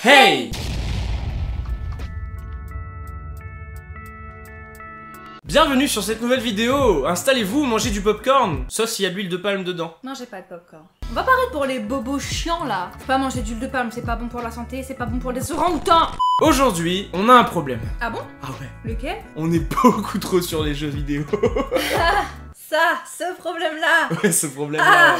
Hey! Bienvenue sur cette nouvelle vidéo. Installez-vous, mangez du popcorn, sauf s'il y a de l'huile de palme dedans. Non, j'ai pas de popcorn. On va parler pour les bobos chiants là. Faut pas manger d'huile de palme, c'est pas bon pour la santé, c'est pas bon pour les orang-outans. Aujourd'hui, on a un problème. Ah bon? Ah ouais. Lequel? On est beaucoup trop sur les jeux vidéo. Ce problème-là. Ouais, ce problème-là.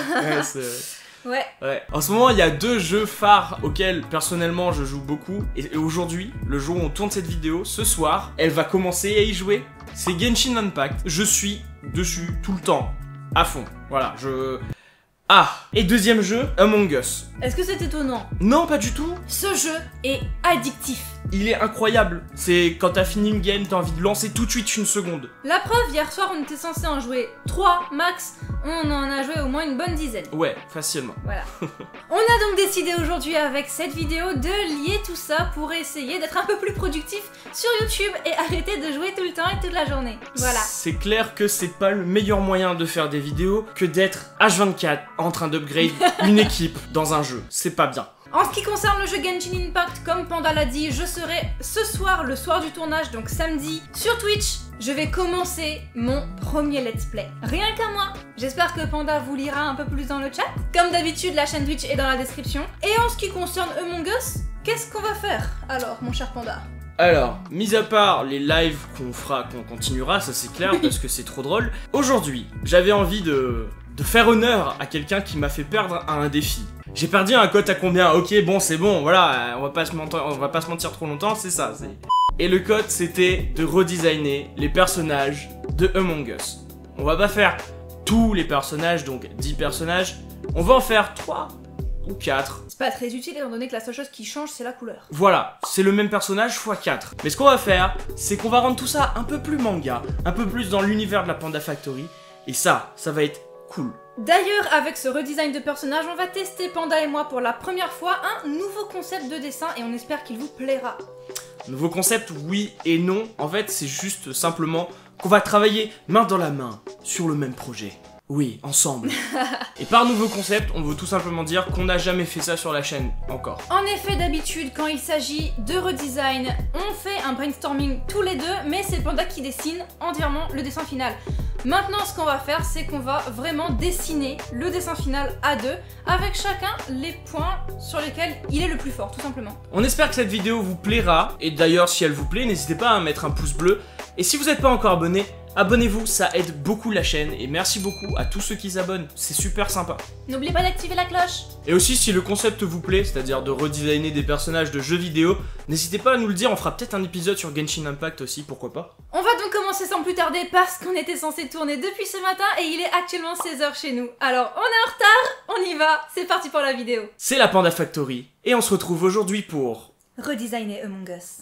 Ouais. En ce moment, il y a deux jeux phares auxquels, personnellement, je joue beaucoup. Et aujourd'hui, le jour où on tourne cette vidéo, ce soir, elle va commencer à y jouer. C'est Genshin Impact. Je suis dessus tout le temps. À fond. Voilà, et deuxième jeu, Among Us. Est-ce que c'est étonnant? Non, pas du tout. Ce jeu est addictif. Il est incroyable. C'est quand t'as fini une game, t'as envie de lancer tout de suite une seconde. La preuve, hier soir, on était censé en jouer 3 max. On en a joué au moins une bonne dizaine. Ouais, facilement. Voilà. On a donc décidé aujourd'hui avec cette vidéo de lier tout ça pour essayer d'être un peu plus productif sur YouTube et arrêter de jouer tout le temps et toute la journée. Voilà. C'est clair que c'est pas le meilleur moyen de faire des vidéos que d'être H24 en train d'upgrade une équipe dans un jeu. C'est pas bien. En ce qui concerne le jeu Genshin Impact, comme Panda l'a dit, je serai ce soir, le soir du tournage, donc samedi, sur Twitch. Je vais commencer mon premier let's play. Rien qu'à moi. J'espère que Panda vous lira un peu plus dans le chat. Comme d'habitude, la chaîne Twitch est dans la description. Et en ce qui concerne Among Us, qu'est-ce qu'on va faire alors, mon cher Panda? Alors, mis à part les lives qu'on continuera, ça c'est clair, parce que c'est trop drôle. Aujourd'hui, j'avais envie de faire honneur à quelqu'un qui m'a fait perdre à un défi. J'ai perdu un code à combien? Ok, bon, c'est bon, voilà, on va pas se mentir trop longtemps, c'est ça. Et le code, c'était de redesigner les personnages de Among Us. On va pas faire tous les personnages, donc 10 personnages, on va en faire 3 ou 4. C'est pas très utile étant donné que la seule chose qui change, c'est la couleur. Voilà, c'est le même personnage x 4. Mais ce qu'on va faire, c'est qu'on va rendre tout ça un peu plus manga, un peu plus dans l'univers de la Panda Factory, et ça va être cool. D'ailleurs, avec ce redesign de personnage, on va tester, Panda et moi, pour la première fois, un nouveau concept de dessin et on espère qu'il vous plaira. Nouveau concept, oui et non. En fait, c'est juste simplement qu'on va travailler main dans la main sur le même projet. Oui, ensemble. Et par nouveau concept, on veut tout simplement dire qu'on n'a jamais fait ça sur la chaîne encore. En effet, d'habitude, quand il s'agit de redesign, on fait un brainstorming tous les deux, mais c'est Panda qui dessine entièrement le dessin final. Maintenant, ce qu'on va faire, c'est qu'on va vraiment dessiner le dessin final à deux, avec chacun les points sur lesquels il est le plus fort, tout simplement. On espère que cette vidéo vous plaira, et d'ailleurs, si elle vous plaît, n'hésitez pas à mettre un pouce bleu. Et si vous n'êtes pas encore abonné, abonnez-vous, ça aide beaucoup la chaîne, et merci beaucoup à tous ceux qui s'abonnent, c'est super sympa. N'oubliez pas d'activer la cloche. Et aussi, si le concept vous plaît, c'est-à-dire de redesigner des personnages de jeux vidéo, n'hésitez pas à nous le dire, on fera peut-être un épisode sur Genshin Impact aussi, pourquoi pas. On va donc commencer sans plus tarder parce qu'on était censé tourner depuis ce matin et il est actuellement 16h chez nous. Alors on est en retard, on y va, c'est parti pour la vidéo. C'est la Panda Factory, et on se retrouve aujourd'hui pour... redesigner Among Us.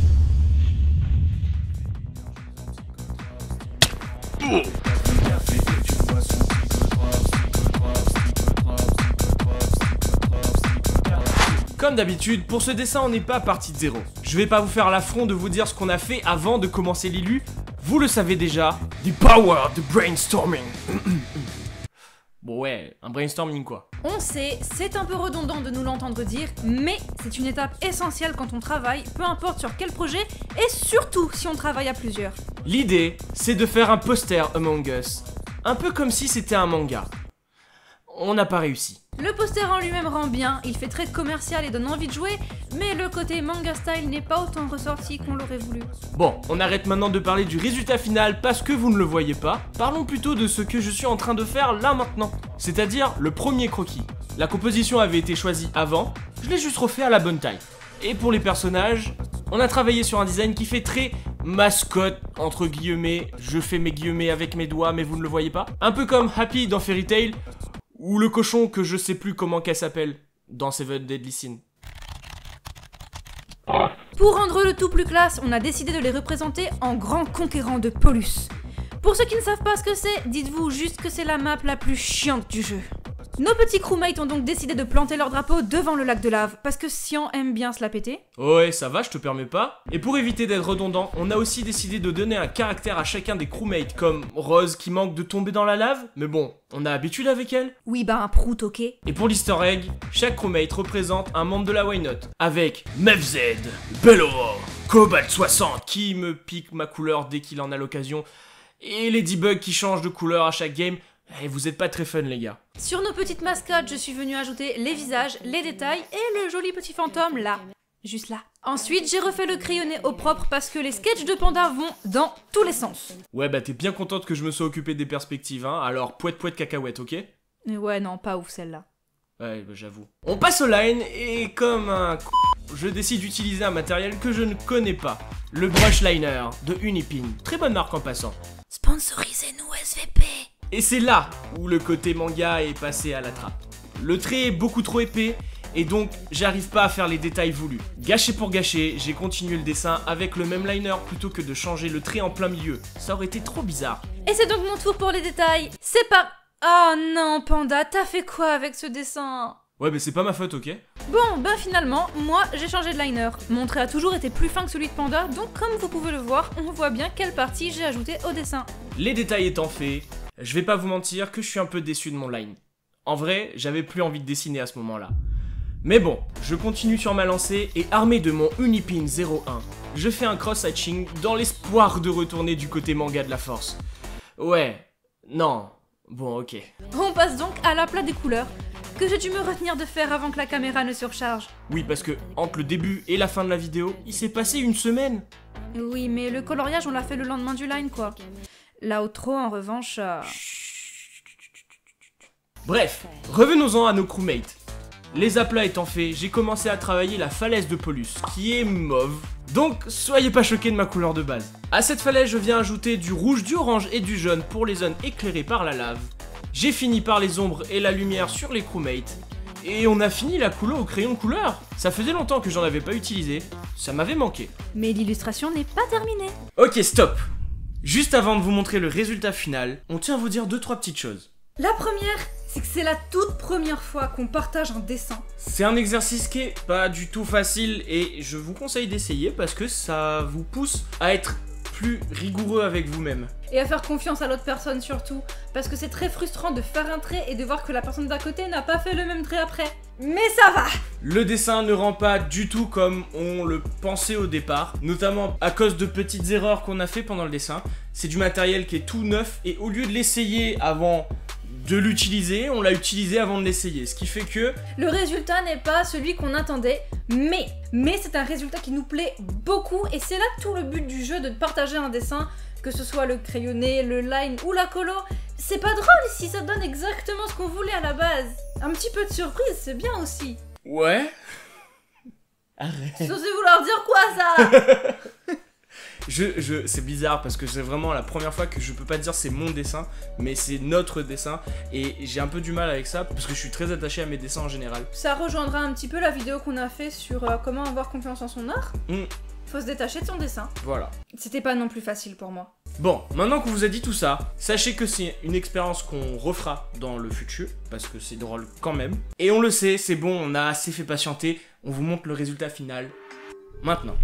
Comme d'habitude, pour ce dessin on n'est pas parti de zéro. Je vais pas vous faire l'affront de vous dire ce qu'on a fait avant de commencer l'élu. Vous le savez déjà, the power de brainstorming. Bon ouais, un brainstorming quoi. On sait, c'est un peu redondant de nous l'entendre dire, mais c'est une étape essentielle quand on travaille, peu importe sur quel projet, et surtout si on travaille à plusieurs. L'idée, c'est de faire un poster Among Us, un peu comme si c'était un manga. On n'a pas réussi. Le poster en lui-même rend bien, il fait très commercial et donne envie de jouer, mais le côté manga style n'est pas autant ressorti qu'on l'aurait voulu. Bon, on arrête maintenant de parler du résultat final parce que vous ne le voyez pas. Parlons plutôt de ce que je suis en train de faire là maintenant, c'est-à-dire le premier croquis. La composition avait été choisie avant, je l'ai juste refait à la bonne taille. Et pour les personnages, on a travaillé sur un design qui fait très mascotte, entre guillemets. Je fais mes guillemets avec mes doigts, mais vous ne le voyez pas. Un peu comme Happy dans Fairy Tail, ou le cochon que je sais plus comment qu'elle s'appelle dans Seven Deadly Sins. Pour rendre le tout plus classe, on a décidé de les représenter en grands conquérants de Polus. Pour ceux qui ne savent pas ce que c'est, dites-vous juste que c'est la map la plus chiante du jeu. Nos petits crewmates ont donc décidé de planter leur drapeau devant le lac de lave, parce que Cyan aime bien se la péter. Ouais, ça va, je te permets pas. Et pour éviter d'être redondant, on a aussi décidé de donner un caractère à chacun des crewmates, comme Rose qui manque de tomber dans la lave, mais bon, on a habitude avec elle. Oui, bah un prout, ok. Et pour l'easter egg, chaque crewmate représente un membre de la Why Not, avec Mevzed, Bellow, Cobalt 60 qui me pique ma couleur dès qu'il en a l'occasion, et Ladybug qui change de couleur à chaque game. Et vous êtes pas très fun les gars. Sur nos petites mascottes, je suis venue ajouter les visages, les détails et le joli petit fantôme là. Juste là. Ensuite, j'ai refait le crayonné au propre parce que les sketchs de Panda vont dans tous les sens. Ouais bah t'es bien contente que je me sois occupé des perspectives hein, alors poète cacahuète, ok? Ouais non, pas ouf celle-là. Ouais bah j'avoue. On passe au line et comme un je décide d'utiliser un matériel que je ne connais pas. Le brush liner de Unipin. Très bonne marque en passant. Sponsorisez-nous SVP. Et c'est là où le côté manga est passé à la trappe. Le trait est beaucoup trop épais et donc j'arrive pas à faire les détails voulus. Gâché pour gâcher, j'ai continué le dessin avec le même liner plutôt que de changer le trait en plein milieu. Ça aurait été trop bizarre. Et c'est donc mon tour pour les détails. C'est pas... Oh non Panda, t'as fait quoi avec ce dessin? Ouais mais c'est pas ma faute, ok? Bon, ben finalement, moi j'ai changé de liner. Mon trait a toujours été plus fin que celui de Panda, donc comme vous pouvez le voir, on voit bien quelle partie j'ai ajouté au dessin. Les détails étant faits, je vais pas vous mentir que je suis un peu déçu de mon line. En vrai, j'avais plus envie de dessiner à ce moment-là. Mais bon, je continue sur ma lancée et armé de mon Unipin 01, je fais un cross-hatching dans l'espoir de retourner du côté manga de la force. Ouais, non, bon ok. On passe donc à l'aplat des couleurs, que j'ai dû me retenir de faire avant que la caméra ne surcharge. Oui, parce que entre le début et la fin de la vidéo, il s'est passé une semaine. Oui, mais le coloriage on l'a fait le lendemain du line quoi. L'outro en revanche... Bref, revenons-en à nos crewmates. Les aplats étant faits, j'ai commencé à travailler la falaise de Polus, qui est mauve. Donc, soyez pas choqués de ma couleur de base. À cette falaise, je viens ajouter du rouge, du orange et du jaune pour les zones éclairées par la lave. J'ai fini par les ombres et la lumière sur les crewmates. Et on a fini la couleur au crayon de couleur. Ça faisait longtemps que j'en avais pas utilisé, ça m'avait manqué. Mais l'illustration n'est pas terminée. Ok, stop. Juste avant de vous montrer le résultat final, on tient à vous dire 2-3 petites choses. La première, c'est que c'est la toute première fois qu'on partage un dessin. C'est un exercice qui est pas du tout facile et je vous conseille d'essayer parce que ça vous pousse à être plus rigoureux avec vous-même. Et à faire confiance à l'autre personne surtout, parce que c'est très frustrant de faire un trait et de voir que la personne d'à côté n'a pas fait le même trait après. Mais ça va! Le dessin ne rend pas du tout comme on le pensait au départ, notamment à cause de petites erreurs qu'on a fait pendant le dessin. C'est du matériel qui est tout neuf et au lieu de l'essayer avant de l'utiliser, on l'a utilisé avant de l'essayer, ce qui fait que... Le résultat n'est pas celui qu'on attendait, mais c'est un résultat qui nous plaît beaucoup et c'est là tout le but du jeu de partager un dessin, que ce soit le crayonné, le line ou la colo. C'est pas drôle si ça donne exactement ce qu'on voulait à la base. Un petit peu de surprise, c'est bien aussi. Ouais. Arrête. C'est censé vouloir dire quoi ça? C'est bizarre parce que c'est vraiment la première fois que je peux pas dire c'est mon dessin, mais c'est notre dessin et j'ai un peu du mal avec ça parce que je suis très attaché à mes dessins en général. Ça rejoindra un petit peu la vidéo qu'on a fait sur comment avoir confiance en son art. Faut se détacher de son dessin. Voilà. C'était pas non plus facile pour moi. Bon, maintenant qu'on vous a dit tout ça, sachez que c'est une expérience qu'on refera dans le futur, parce que c'est drôle quand même. Et on le sait, c'est bon, on a assez fait patienter, on vous montre le résultat final maintenant.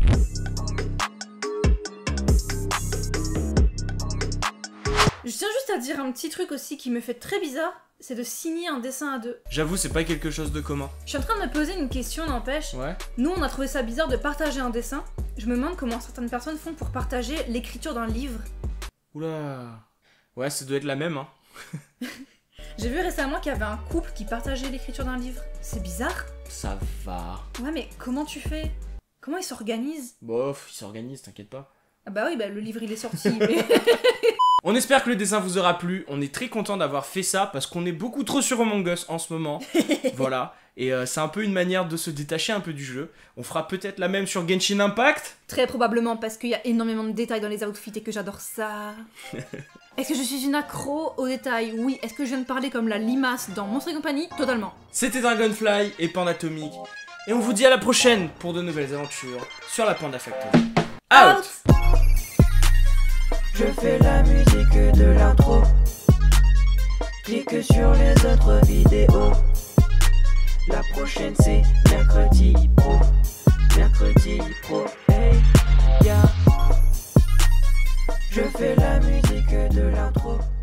Je tiens juste à dire un petit truc aussi qui me fait très bizarre, c'est de signer un dessin à deux. J'avoue, c'est pas quelque chose de commun. Je suis en train de me poser une question, n'empêche. Ouais. Nous, on a trouvé ça bizarre de partager un dessin. Je me demande comment certaines personnes font pour partager l'écriture d'un livre. Oula. Ouais, ça doit être la même, hein. J'ai vu récemment qu'il y avait un couple qui partageait l'écriture d'un livre. C'est bizarre. Ça va. Ouais, mais comment tu fais? Comment ils s'organisent? Bof, ils s'organisent, t'inquiète pas. Ah bah oui, bah le livre il est sorti, mais... On espère que le dessin vous aura plu, on est très content d'avoir fait ça parce qu'on est beaucoup trop sur Among Us en ce moment. Voilà, et c'est un peu une manière de se détacher un peu du jeu. On fera peut-être la même sur Genshin Impact. Très probablement parce qu'il y a énormément de détails dans les outfits et que j'adore ça. Est-ce que je suis une accro aux détails? Oui. Est-ce que je viens de parler comme la limace dans Monstres et compagnie? Totalement. C'était Dragonfly et Panda Atomic. Et on vous dit à la prochaine pour de nouvelles aventures sur la Panda Factory. Out! Je fais la musique de l'intro. clique sur les autres vidéos. La prochaine c'est mercredi pro. Mercredi pro, hey, yeah. Je fais la musique de l'intro.